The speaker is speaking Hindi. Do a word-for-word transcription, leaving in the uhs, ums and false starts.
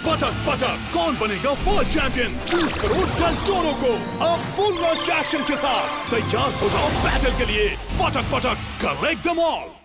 फटक पटक कौन बनेगा वर्ल्ड चैंपियन? चूज करो डेल टोरो को अब फुल रश एक्शन के साथ। तैयार हो जाओ बैटल के लिए। फटक पटक कलेक्ट देम ऑल।